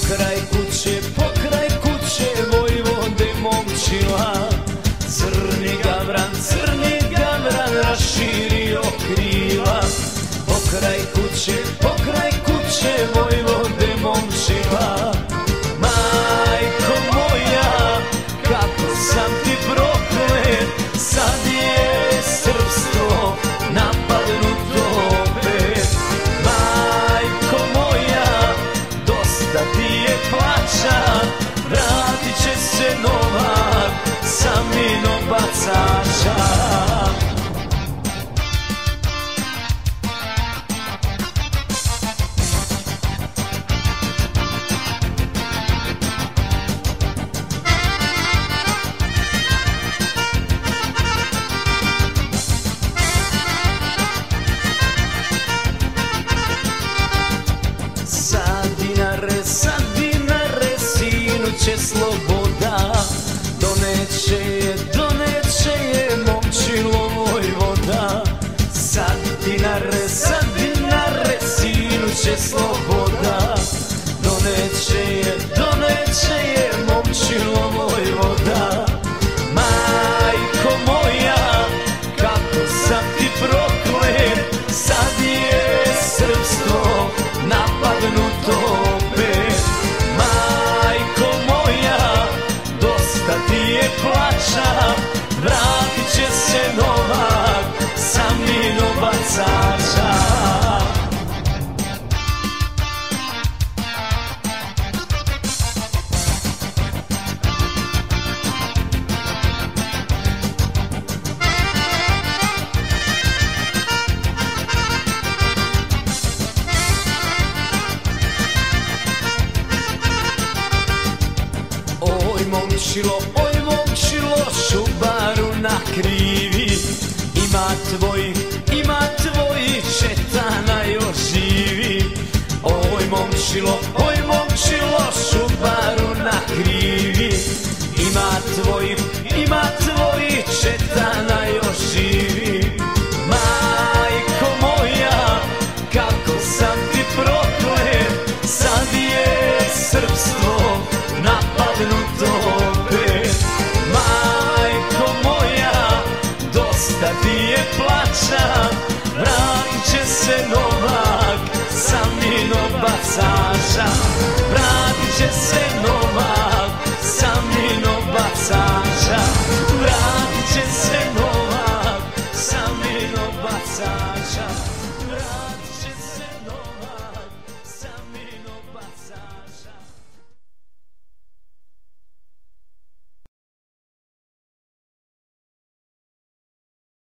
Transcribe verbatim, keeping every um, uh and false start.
Pokraj kuće, pokraj kuće Vojvode momčila, crni gavran, crni gavran raširio krila. Pokraj kuće, pokraj kuće Vojvode momčila, majko moja, kako sam ti proklet, sad je srpstvo napadnuto opet. Majko moja, dosta ti je plaća, vratit će se Novak sa minom bacača. Sad dinare, sad dinare, sinu će sloboda, doneće je, doneće je momčilo Vojvoda. Sad dinare, sad dinare, sinu će sloboda, doneće je, doneće je momčilo Vojvoda. Majko moja, kako sam ti proklet, sad je srpstvo napadnuto opet. Majko moja, dosta ti je plaća, vratit će se Novak sa minom bacača. Oj momčilo, oj momčilo, šubaru na krivi, ima tvoji, ima tvoji četana još živi. Oj momčilo, oj momčilo, šubaru na krivi, ima tvoji, ima tvoji četana još živi. Majko moja, kako sam ti proklet, sad je srpstvo napadnuto opet. Majko moja, dosta ti je plaća, vratit će se Novak sa minom bacača. Vratit će se Novak